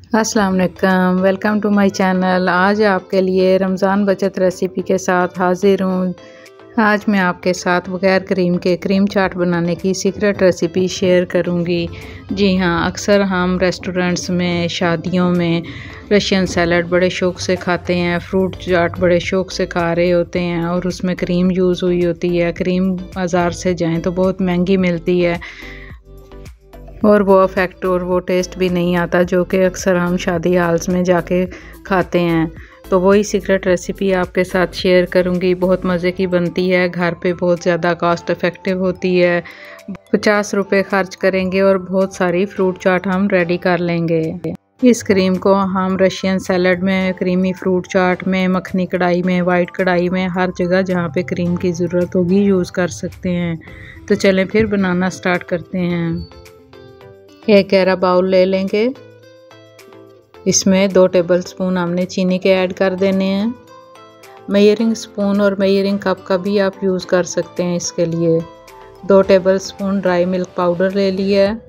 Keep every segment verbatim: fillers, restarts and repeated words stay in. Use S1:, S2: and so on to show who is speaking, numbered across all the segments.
S1: अस्सलाम वालेकुम, welcome to my channel. आज आपके लिए रमज़ान बचत रेसिपी के साथ हाज़िर हूँ। आज मैं आपके साथ बगैर क्रीम के क्रीम चाट बनाने की सीक्रेट रेसिपी शेयर करूँगी। जी हाँ, अक्सर हम रेस्टोरेंट्स में, शादियों में रशियन सैलड बड़े शौक़ से खाते हैं, फ्रूट चाट बड़े शौक़ से खा रहे होते हैं और उसमें क्रीम यूज़ हुई होती है। क्रीम बाज़ार से जाएँ तो बहुत महंगी मिलती है और वो इफ़ेक्ट और वो टेस्ट भी नहीं आता जो कि अक्सर हम शादी हाल्स में जाके खाते हैं। तो वही सीक्रेट रेसिपी आपके साथ शेयर करूंगी। बहुत मज़े की बनती है, घर पे बहुत ज़्यादा कॉस्ट इफ़ेक्टिव होती है। पचास रुपये खर्च करेंगे और बहुत सारी फ्रूट चाट हम रेडी कर लेंगे। इस क्रीम को हम रशियन सैलड में, क्रीमी फ्रूट चाट में, मखनी कढ़ाई में, वाइट कढ़ाई में, हर जगह जहाँ पे क्रीम की ज़रूरत होगी यूज़ कर सकते हैं। तो चलें फिर बनाना स्टार्ट करते हैं। एक गहरा बाउल ले लेंगे। इसमें दो टेबलस्पून हमने चीनी के ऐड कर देने हैं। मेजरिंग स्पून और मेजरिंग कप का भी आप यूज़ कर सकते हैं इसके लिए। दो टेबलस्पून ड्राई मिल्क पाउडर ले लिया है।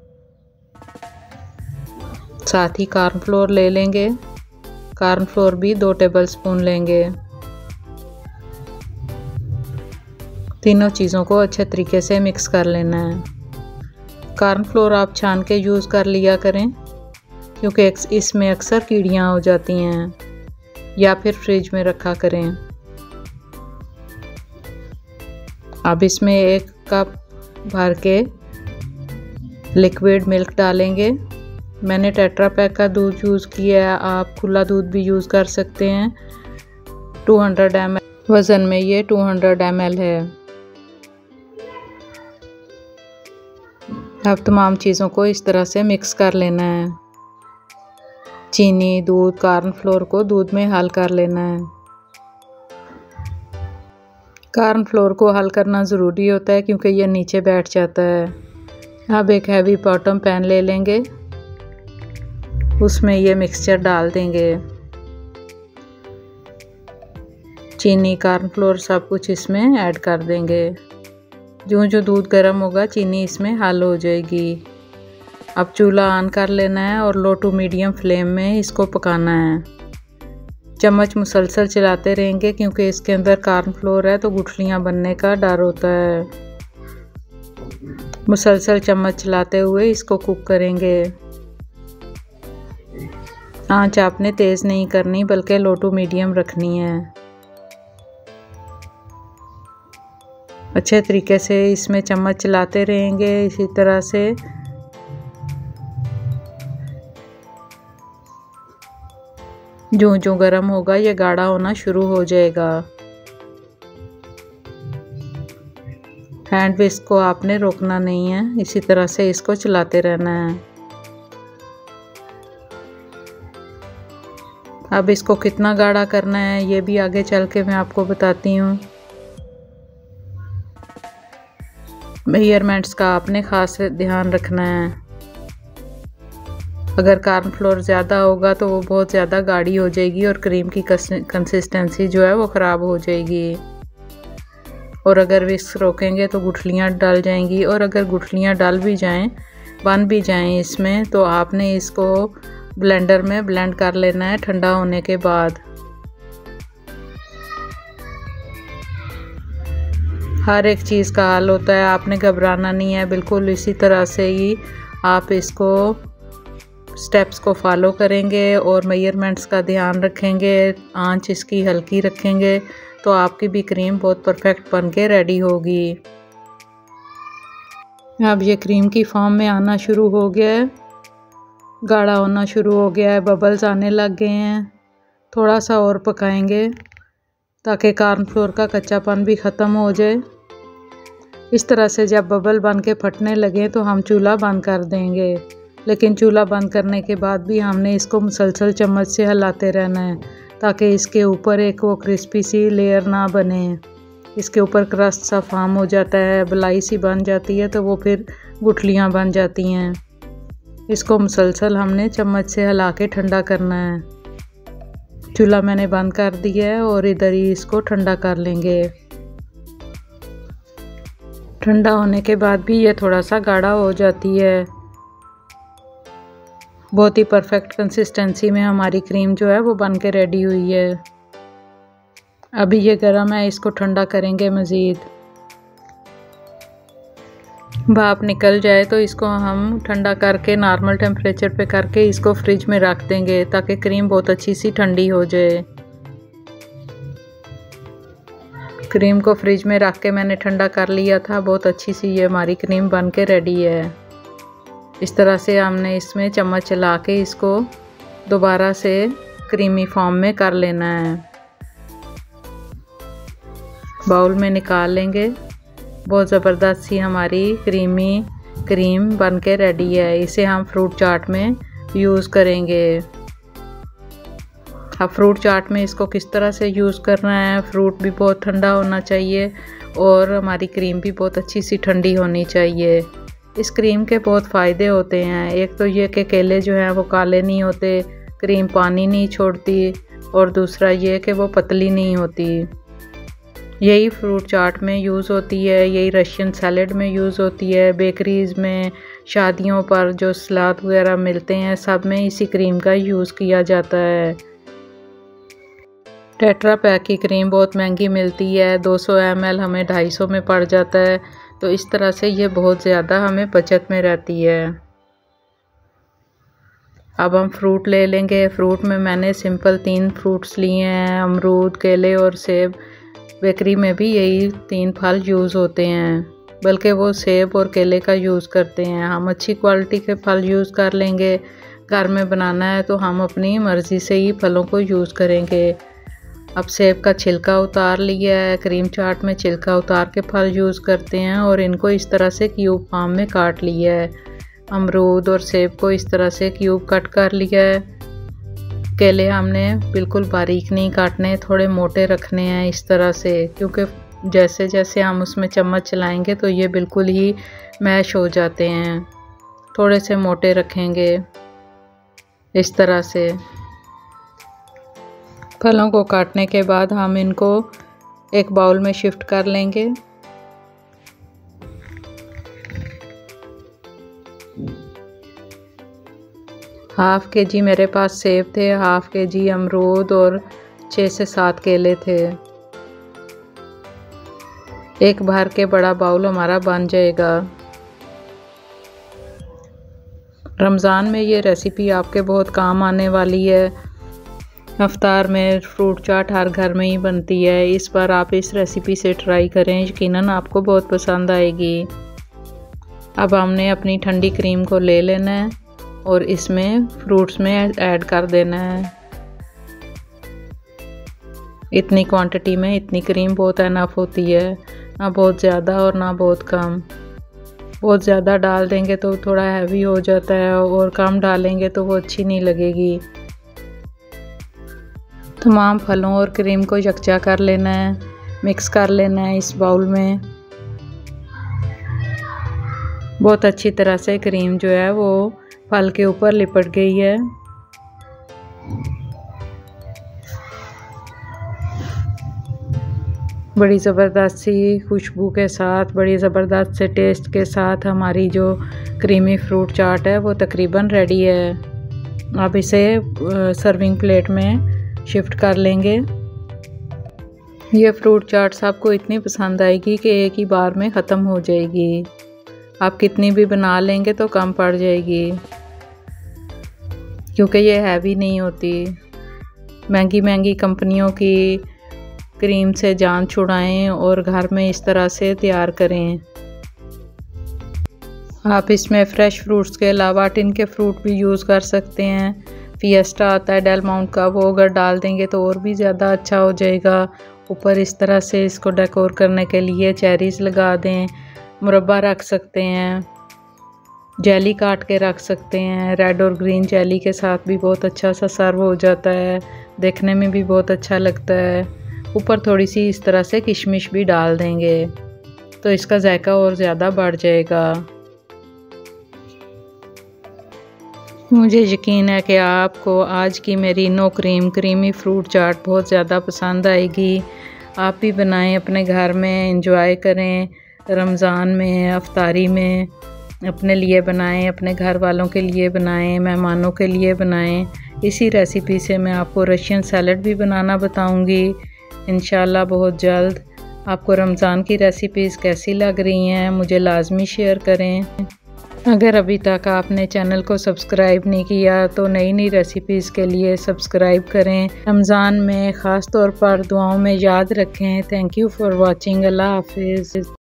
S1: साथ ही कॉर्नफ्लोर ले लेंगे। कॉर्नफ्लोर भी दो टेबलस्पून लेंगे। तीनों चीज़ों को अच्छे तरीके से मिक्स कर लेना है। कॉर्नफ्लोर आप छान के यूज़ कर लिया करें क्योंकि इसमें अक्सर कीड़ियाँ हो जाती हैं, या फिर फ्रिज में रखा करें। अब इसमें एक कप भर के लिक्विड मिल्क डालेंगे। मैंने टेट्रा पैक का दूध यूज़ किया है, आप खुला दूध भी यूज़ कर सकते हैं। दो सौ एम एल वज़न में ये दो सौ एम एल है। अब तमाम चीज़ों को इस तरह से मिक्स कर लेना है। चीनी, दूध, कॉर्नफ्लोर को दूध में हल कर लेना है। कॉर्नफ्लोर को हल करना ज़रूरी होता है क्योंकि ये नीचे बैठ जाता है। अब एक हैवी बॉटम पैन ले लेंगे, उसमें ये मिक्सचर डाल देंगे। चीनी, कॉर्नफ्लोर सब कुछ इसमें ऐड कर देंगे। जो जो दूध गर्म होगा चीनी इसमें हल हो जाएगी। अब चूल्हा ऑन कर लेना है और लो टू मीडियम फ्लेम में इसको पकाना है। चम्मच मुसलसल चलाते रहेंगे क्योंकि इसके अंदर कॉर्नफ्लोर है तो गुठलियाँ बनने का डर होता है। मुसलसल चम्मच चलाते हुए इसको कुक करेंगे। आंच आपने तेज़ नहीं करनी बल्कि लो टू मीडियम रखनी है। अच्छे तरीके से इसमें चम्मच चलाते रहेंगे इसी तरह से। जो जो गर्म होगा ये गाढ़ा होना शुरू हो जाएगा। हैंड विस्क को आपने रोकना नहीं है, इसी तरह से इसको चलाते रहना है। अब इसको कितना गाढ़ा करना है ये भी आगे चल के मैं आपको बताती हूँ। मेजरमेंट्स का आपने ख़ास ध्यान रखना है। अगर कॉर्नफ्लोर ज़्यादा होगा तो वो बहुत ज़्यादा गाढ़ी हो जाएगी और क्रीम की कंसिस्टेंसी जो है वो ख़राब हो जाएगी। और अगर विस्क रोकेंगे तो गुठलियाँ डल जाएंगी, और अगर गुठलियाँ डल भी जाएं, बन भी जाएं इसमें, तो आपने इसको ब्लेंडर में ब्लेंड कर लेना है ठंडा होने के बाद। हर एक चीज़ का हल होता है, आपने घबराना नहीं है। बिल्कुल इसी तरह से ही आप इसको स्टेप्स को फॉलो करेंगे और मेजरमेंट्स का ध्यान रखेंगे। आंच इसकी हल्की रखेंगे तो आपकी भी क्रीम बहुत परफेक्ट बन के रेडी होगी। अब ये क्रीम की फॉर्म में आना शुरू हो गया है, गाढ़ा होना शुरू हो गया है, बबल्स आने लग गए हैं। थोड़ा सा और पकाएंगे ताकि कॉर्नफ्लोर का कच्चापन भी ख़त्म हो जाए। इस तरह से जब बबल बन के फटने लगे तो हम चूल्हा बंद कर देंगे, लेकिन चूल्हा बंद करने के बाद भी हमने इसको मुसलसल चम्मच से हिलाते रहना है ताकि इसके ऊपर एक वो क्रिस्पी सी लेयर ना बने। इसके ऊपर क्रस्ट सा फॉर्म हो जाता है, बलाई सी बन जाती है तो वो फिर गुठलियाँ बन जाती हैं। इसको मुसलसल हमने चम्मच से हिला के ठंडा करना है। चूल्हा मैंने बंद कर दिया है और इधर ही इसको ठंडा कर लेंगे। ठंडा होने के बाद भी ये थोड़ा सा गाढ़ा हो जाती है। बहुत ही परफेक्ट कंसिस्टेंसी में हमारी क्रीम जो है वो बन के रेडी हुई है। अभी ये गर्म है, इसको ठंडा करेंगे मज़ीद। भाप निकल जाए तो इसको हम ठंडा करके नॉर्मल टेम्परेचर पे करके इसको फ्रिज में रख देंगे ताकि क्रीम बहुत अच्छी सी ठंडी हो जाए। क्रीम को फ्रिज में रख के मैंने ठंडा कर लिया था। बहुत अच्छी सी ये हमारी क्रीम बन के रेडी है। इस तरह से हमने इसमें चम्मच चला के इसको दोबारा से क्रीमी फॉर्म में कर लेना है। बाउल में निकाल लेंगे। बहुत ज़बरदस्त सी हमारी क्रीमी क्रीम बन के रेडी है। इसे हम फ्रूट चाट में यूज़ करेंगे। अब फ्रूट चाट में इसको किस तरह से यूज़ करना है, फ्रूट भी बहुत ठंडा होना चाहिए और हमारी क्रीम भी बहुत अच्छी सी ठंडी होनी चाहिए। इस क्रीम के बहुत फ़ायदे होते हैं। एक तो ये कि केले जो हैं वो काले नहीं होते, क्रीम पानी नहीं छोड़ती, और दूसरा ये कि वो पतली नहीं होती। यही फ्रूट चाट में यूज़ होती है, यही रशियन सैलेड में यूज़ होती है, बेकरीज़ में, शादियों पर जो सलाद वगैरह मिलते हैं सब में इसी क्रीम का यूज़ किया जाता है। टेट्रा पैक की क्रीम बहुत महंगी मिलती है, दो सौ एम एल हमें ढाई सौ में पड़ जाता है। तो इस तरह से ये बहुत ज़्यादा हमें बचत में रहती है। अब हम फ्रूट ले लेंगे। फ्रूट में मैंने सिंपल तीन फ्रूट्स लिए हैं, अमरूद, केले और सेब। बेकरी में भी यही तीन फल यूज़ होते हैं, बल्कि वो सेब और केले का यूज़ करते हैं। हम अच्छी क्वालिटी के फल यूज़ कर लेंगे। घर में बनाना है तो हम अपनी मर्ज़ी से ही फलों को यूज़ करेंगे। अब सेब का छिलका उतार लिया है। क्रीम चाट में छिलका उतार के फल यूज़ करते हैं और इनको इस तरह से क्यूब फॉर्म में काट लिया है। अमरूद और सेब को इस तरह से क्यूब कट कर लिया है। केले हमने बिल्कुल बारीक नहीं काटने, थोड़े मोटे रखने हैं इस तरह से, क्योंकि जैसे जैसे हम उसमें चम्मच चलाएंगे तो ये बिल्कुल ही मैश हो जाते हैं। थोड़े से मोटे रखेंगे इस तरह से। फलों को काटने के बाद हम इनको एक बाउल में शिफ्ट कर लेंगे। हाफ के जी मेरे पास सेब थे, हाफ के जी अमरूद और छः से सात केले थे। एक भर के बड़ा बाउल हमारा बन जाएगा। रमज़ान में ये रेसिपी आपके बहुत काम आने वाली है। इफ्तार में फ्रूट चाट हर घर में ही बनती है। इस बार आप इस रेसिपी से ट्राई करें, यकीनन आपको बहुत पसंद आएगी। अब हमने अपनी ठंडी क्रीम को ले लेना है और इसमें फ्रूट्स में ऐड कर देना है। इतनी क्वांटिटी में इतनी क्रीम बहुत इनफ होती है, ना बहुत ज़्यादा और ना बहुत कम। बहुत ज़्यादा डाल देंगे तो थोड़ा हैवी हो जाता है और कम डालेंगे तो वो अच्छी नहीं लगेगी। तमाम फलों और क्रीम को यकजा कर लेना है, मिक्स कर लेना है इस बाउल में। बहुत अच्छी तरह से क्रीम जो है वो फल के ऊपर लिपट गई है। बड़ी ज़बरदस्त सी खुशबू के साथ, बड़ी ज़बरदस्त से टेस्ट के साथ हमारी जो क्रीमी फ्रूट चाट है वो तकरीबन रेडी है। अब इसे सर्विंग प्लेट में शिफ्ट कर लेंगे। ये फ्रूट चाट सबको इतनी पसंद आएगी कि एक ही बार में ख़त्म हो जाएगी। आप कितनी भी बना लेंगे तो कम पड़ जाएगी, क्योंकि ये हैवी नहीं होती। महंगी महंगी कंपनियों की क्रीम से जान छुड़ाएं और घर में इस तरह से तैयार करें। आप इसमें फ्रेश फ्रूट्स के अलावा टिन के फ्रूट भी यूज़ कर सकते हैं। फिएस्टा आता है डेल माउंट का, वो अगर डाल देंगे तो और भी ज़्यादा अच्छा हो जाएगा। ऊपर इस तरह से इसको डेकोर करने के लिए चेरीज़ लगा दें। मुरब्बा रख सकते हैं, जेली काट के रख सकते हैं। रेड और ग्रीन जेली के साथ भी बहुत अच्छा सा सर्व हो जाता है, देखने में भी बहुत अच्छा लगता है। ऊपर थोड़ी सी इस तरह से किशमिश भी डाल देंगे तो इसका जायका और ज़्यादा बढ़ जाएगा। मुझे यकीन है कि आपको आज की मेरी no cream creamy fruit chaat बहुत ज़्यादा पसंद आएगी। आप भी बनाएं अपने घर में, एंजॉय करें रमज़ान में, अफ्तारी में। अपने लिए बनाएं, अपने घर वालों के लिए बनाएं, मेहमानों के लिए बनाएं। इसी रेसिपी से मैं आपको रशियन सैलड भी बनाना बताऊंगी इंशाल्लाह बहुत जल्द। आपको रमज़ान की रेसिपीज़ कैसी लग रही हैं मुझे लाजमी शेयर करें। अगर अभी तक आपने चैनल को सब्सक्राइब नहीं किया तो नई नई रेसिपीज़ के लिए सब्सक्राइब करें। रमज़ान में ख़ास तौर पर दुआओं में याद रखें। Thank you for watching. अल्लाह हाफिज़।